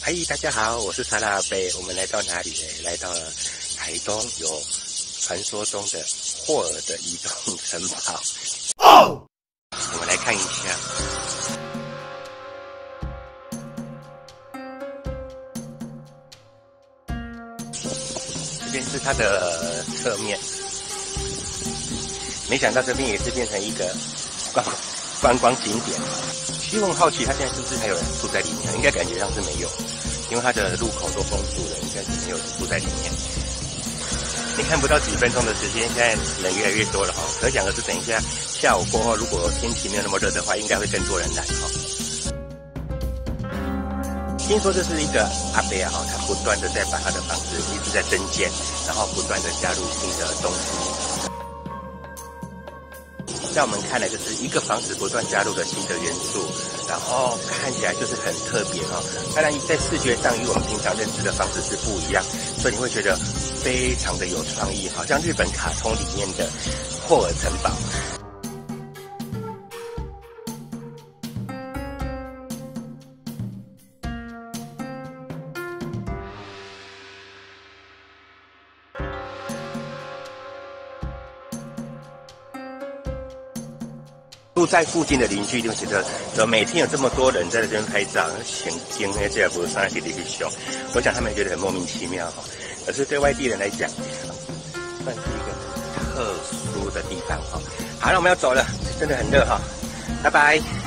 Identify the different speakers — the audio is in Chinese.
Speaker 1: 嗨，大家好，我是沙拉阿贝。我们来到哪里呢？来到了台东，有传说中的霍尔的移动城堡。哦，我们来看一下。这边是它的侧面，没想到这边也是变成一个观光景点。其实我很好奇，它现在是不是还有人住在里面？应该感觉上是没有，因为它的路口都封住了，应该是没有人住在里面。你看不到几分钟的时间，现在人越来越多了哈。可想而知，等一下下午过后，如果天气没有那么热的话，应该会更多人来哈。听说这是一个阿伯啊，他不断的在把他的房子一直在增建，然后不断的加入新的东西。在我们看来，就是一个房子不断加入了新的元素，然后看起来就是很特别哈。当然，在视觉上与我们平常认知的房子是不一样，所以你会觉得非常的有创意，好像日本卡通里面的霍尔城堡。住在附近的邻居就觉得，怎么每天有这么多人在这边拍照，前天呢这也不是上去的一个熊，我想他们也觉得很莫名其妙哈。可是对外地人来讲，算是一个特殊的地方哈。好了，我们要走了，真的很热哈，拜拜。